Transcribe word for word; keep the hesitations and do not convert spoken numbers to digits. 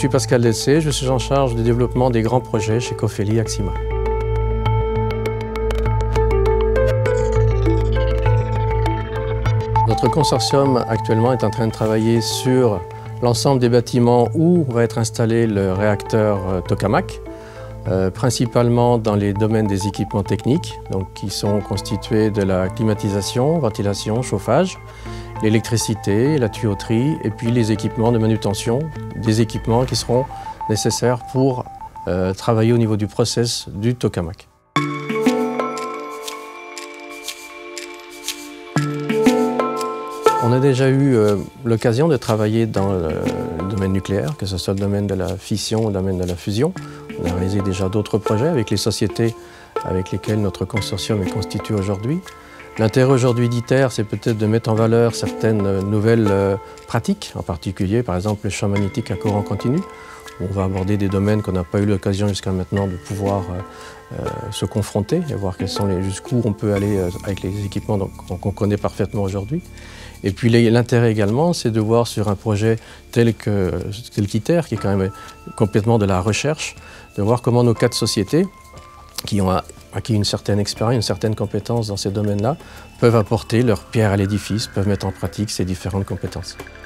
suis Pascal Dessé, je suis en charge du développement des grands projets chez Cofeli Axima. Notre consortium actuellement est en train de travailler sur l'ensemble des bâtiments où va être installé le réacteur tokamak, euh, principalement dans les domaines des équipements techniques, donc qui sont constitués de la climatisation, ventilation, chauffage, l'électricité, la tuyauterie et puis les équipements de manutention, des équipements qui seront nécessaires pour euh, travailler au niveau du process du tokamak. On a déjà eu euh, l'occasion de travailler dans le, le domaine nucléaire, que ce soit le domaine de la fission ou le domaine de la fusion. On a réalisé déjà d'autres projets avec les sociétés avec lesquelles notre consortium est constitué aujourd'hui. L'intérêt aujourd'hui d'ITER, c'est peut-être de mettre en valeur certaines nouvelles euh, pratiques, en particulier par exemple le champ magnétique à courant continu. On va aborder des domaines qu'on n'a pas eu l'occasion jusqu'à maintenant de pouvoir euh, euh, se confronter et voir quels sont les, jusqu'où on peut aller euh, avec les équipements qu'on connaît parfaitement aujourd'hui. Et puis l'intérêt également, c'est de voir sur un projet tel que tel qu'ITER, qui est quand même complètement de la recherche, de voir comment nos quatre sociétés, qui ont acquis une certaine expérience, une certaine compétence dans ces domaines-là, peuvent apporter leur pierre à l'édifice, peuvent mettre en pratique ces différentes compétences.